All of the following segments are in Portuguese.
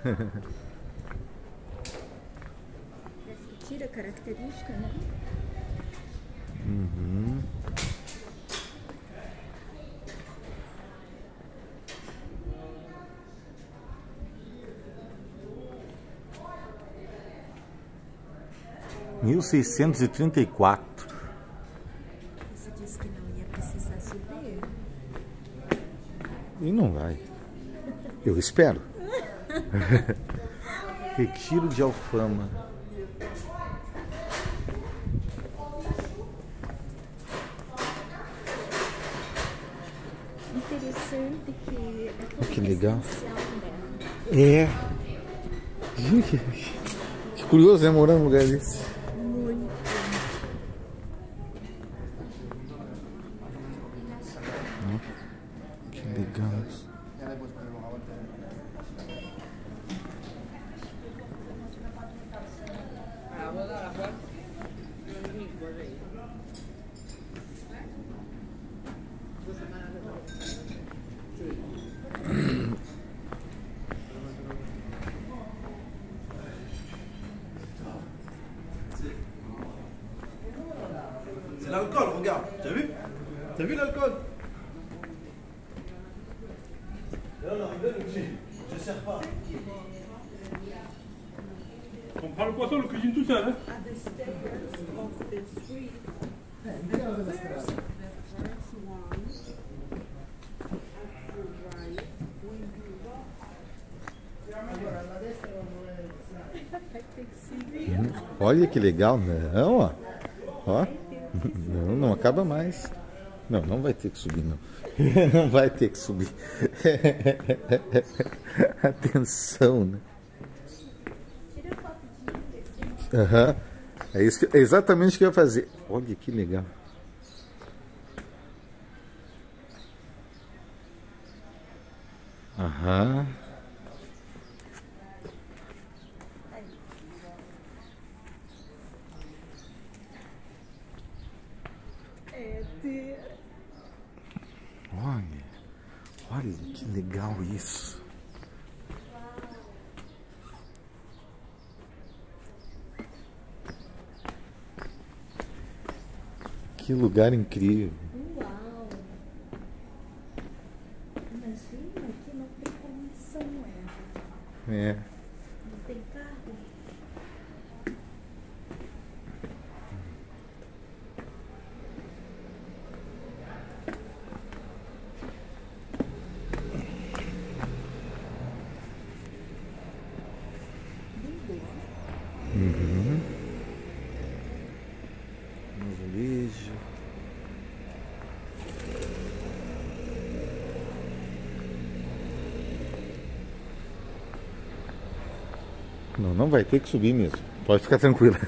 Tira a característica, né? Uhum. (1634). Você disse que não ia precisar subir. E não vai. Eu espero. Retiro de Alfama. Interessante que é Que legal. dela. É. Gente, que curioso, né? Morar num lugar desse. Muito. Que legal. C'est l'alcool, regarde. T'as vu? T'as vu l'alcool? Non, non, rigole, je sers pas. On prend le poisson, on le cuisine tout seul. Hein. Olha que legal, não, ó. Ó. Não, não acaba mais. Não, não vai ter que subir, não. Não vai ter que subir. Atenção, né? Aham. É isso é exatamente o que eu ia fazer. Olha que legal. Aham. Olha, olha que legal isso. Que lugar incrível. Uau! Imagina que não tem condição, É. não tem carro. Uhum. Azulejo. Não, não vai ter que subir mesmo. Pode ficar tranquila.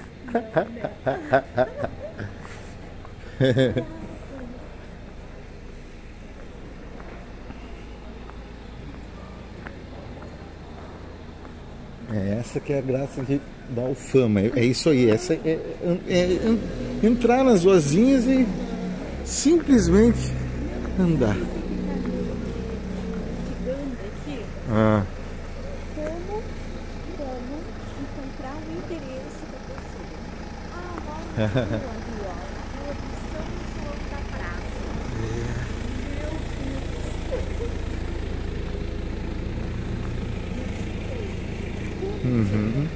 É essa que é a graça da Alfama. É isso aí. Essa é entrar nas ruazinhas e simplesmente andar. Chegando aqui, Ah. como encontrar o endereço da pessoa. Ah, vamos ali, ó. Rua de São João da Praça. Meu Deus. Uhum.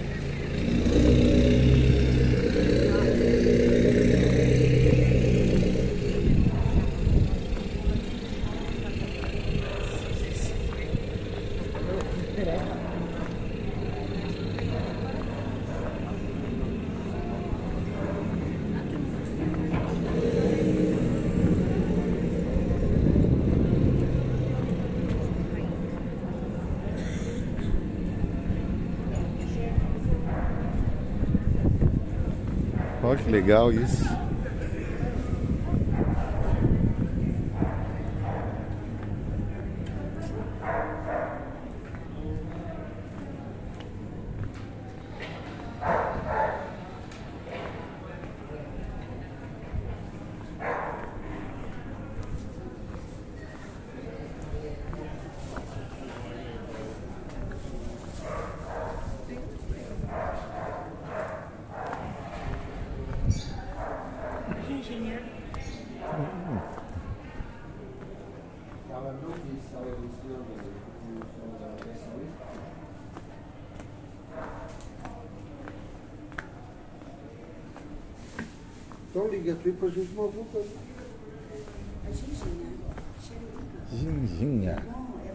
Olha que legal isso. Então liga aqui pra gente não voltar. Ginginha.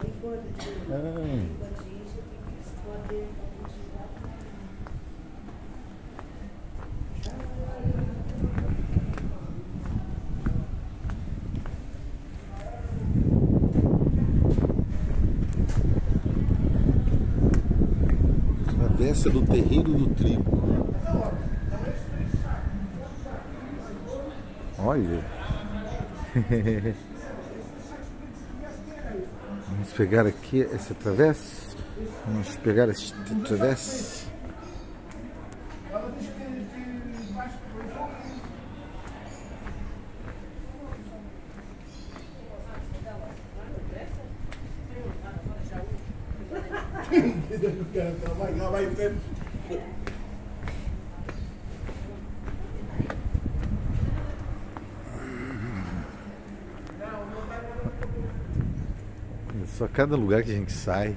Travessa do Terreiro do Trigo. Olha. Vamos pegar aqui essa travessa. Vamos pegar esta travessa. Só cada lugar que a gente sai.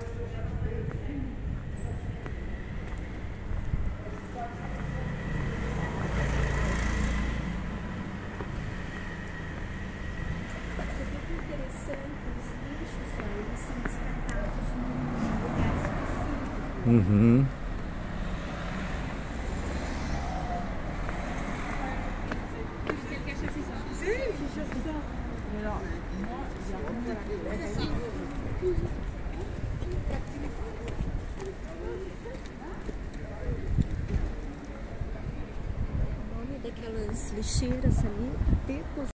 Isso aqui é interessante, os lixos, eles são descartados num lugar específico. Uhum. O nome daquelas lixeiras ali, aterros.